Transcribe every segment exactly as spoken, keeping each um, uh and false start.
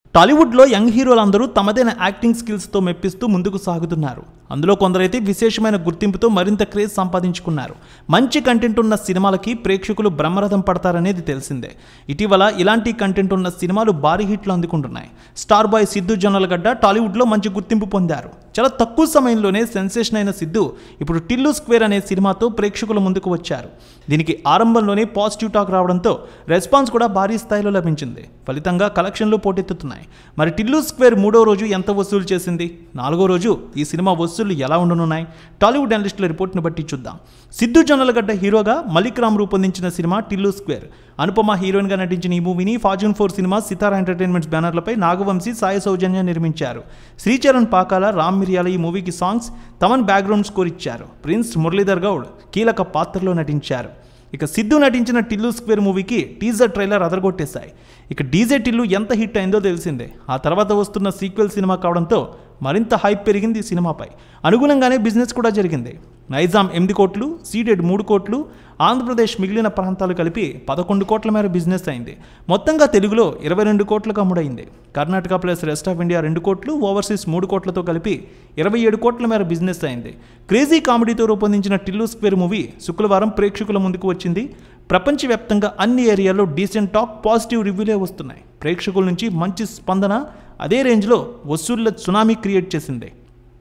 టాలీవుడ్లో యంగ్ హీరోలందరూ తమదైన యాక్టింగ్ స్కిల్స్తో మెప్పిస్తూ ముందుకు సాగుతున్నారు. అందులో కొందరైతే విశేషమైన గుర్తింపుతో మరింత క్రేజ్ సంపాదించుకున్నారు. మంచి కంటెంట్ ఉన్న సినిమాలకి ప్రేక్షకులు బ్రహ్మరథం పడతారనేది తెలిసిందే. ఇటీవల ఇలాంటి కంటెంట్ ఉన్న సినిమాలు భారీ హిట్లు అందుకుంటున్నాయి. స్టార్ బాయ్ సిద్ధు జొన్నలగడ్డ టాలీవుడ్లో మంచి గుర్తింపు పొందారు. చాలా తక్కువ సమయంలోనే సెన్సేషన్ అయిన సిద్ధు ఇప్పుడు టిల్లు స్క్వేర్ అనే సినిమాతో ప్రేక్షకుల ముందుకు వచ్చారు. దీనికి ఆరంభంలోనే పాజిటివ్ టాక్ రావడంతో రెస్పాన్స్ కూడా భారీ స్థాయిలో లభించింది. ఫలితంగా కలెక్షన్లు పోటెత్తుతున్నాయి. మరి టిల్లు స్క్వేర్ మూడో రోజు ఎంత వసూలు చేసింది? నాలుగో రోజు ఈ సినిమా వసూళ్లు ఎలా ఉండనున్నాయి? టాలీవుడ్ అనలిస్టుల రిపోర్ట్ని బట్టి చూద్దాం. సిద్ధు జొన్నలగడ్డ హీరోగా మలిక్ రామ్ రూపొందించిన సినిమా టిల్లు స్క్వేర్. అనుపమ హీరోయిన్గా నటించిన ఈ మూవీని Fortune Four cinema, Sithara entertainments బ్యానర్లపై నాగవంశీ, సాయి సౌజన్య నిర్మించారు. శ్రీచరణ్ పాకాల, రామ్ మిరియాల ఈ మూవీకి సాంగ్స్, తమన్ బ్యాక్గ్రౌండ్ స్కోర్ ఇచ్చారు. ప్రిన్స్ మురళీధర్ గౌడ్ కీలక పాత్రలో నటించారు. ఇక సిద్ధు నటించిన టిల్లు స్క్వేర్ మూవీకి టీజర్ ట్రైలర్ అదరగొట్టేశాయి. ఇక డీజే టిల్లు ఎంత హిట్ అయిందో తెలిసిందే. ఆ తర్వాత వస్తున్న సీక్వెల్ సినిమా కావడంతో మరింత హైప్ పెరిగింది సినిమాపై. అనుగుణంగానే బిజినెస్ కూడా జరిగింది. నైజాం ఎనిమిది కోట్లు, సీడెడ్ మూడు కోట్లు, ఆంధ్రప్రదేశ్ మిగిలిన ప్రాంతాలు కలిపి పదకొండు కోట్ల మేర బిజినెస్ అయింది. మొత్తంగా తెలుగులో ఇరవై రెండు కోట్లకు అమ్ముడైంది. Karnataka plus rest of India రెండు కోట్లు, ఓవర్సీస్ మూడు కోట్లతో కలిపి ఇరవై ఏడు కోట్ల మేర బిజినెస్ అయింది. క్రేజీ కామెడీతో రూపొందించిన టిల్లు స్క్వేర్ మూవీ శుక్రవారం ప్రేక్షకుల ముందుకు వచ్చింది. ప్రపంచవ్యాప్తంగా అన్ని ఏరియాల్లో డీసెంట్ టాక్, పాజిటివ్ రివ్యూలే వస్తున్నాయి. ప్రేక్షకుల నుంచి మంచి స్పందన అదే రేంజ్లో వసూళ్ల సునామీ క్రియేట్ చేసింది.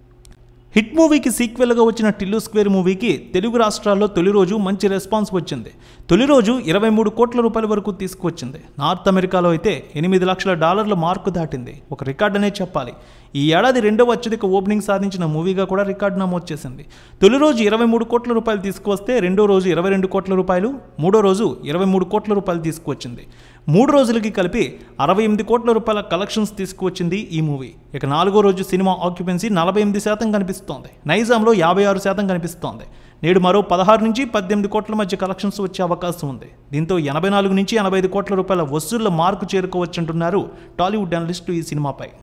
హిట్ మూవీకి సీక్వెల్గా వచ్చిన టిల్లు స్క్వేర్ మూవీకి తెలుగు రాష్ట్రాల్లో తొలి రోజు మంచి రెస్పాన్స్ వచ్చింది. తొలి రోజు ఇరవై మూడు కోట్ల రూపాయల వరకు తీసుకువచ్చింది. నార్త్ అమెరికాలో అయితే ఎనిమిది లక్షల డాలర్ల మార్కు దాటింది. ఒక రికార్డ్ అనే చెప్పాలి. ఈ ఏడాది రెండవ అత్యధిక ఓపెనింగ్ సాధించిన మూవీగా కూడా రికార్డు నమోదు చేసింది. తొలి రోజు ఇరవై మూడు కోట్ల రూపాయలు తీసుకువస్తే రెండో రోజు ఇరవై రెండు కోట్ల రూపాయలు, మూడో రోజు ఇరవై మూడు కోట్ల రూపాయలు తీసుకువచ్చింది. మూడు రోజులకి కలిపి అరవై ఎనిమిది కోట్ల రూపాయల కలెక్షన్స్ తీసుకువచ్చింది ఈ మూవీ. ఇక నాలుగో రోజు సినిమా ఆక్యుపెన్సీ నలభై ఎనిమిది శాతం కనిపిస్తోంది. నైజాంలో యాభై ఆరు శాతం కనిపిస్తోంది. నేడు మరో పదహారు నుంచి పద్దెనిమిది కోట్ల మధ్య కలెక్షన్స్ వచ్చే అవకాశం ఉంది. దీంతో ఎనభై నాలుగు నుంచి ఎనభై ఐదు కోట్ల రూపాయల వసూళ్ల మార్కు చేరుకోవచ్చంటున్నారు టాలీవుడ్ అనలిస్టులు ఈ సినిమాపై.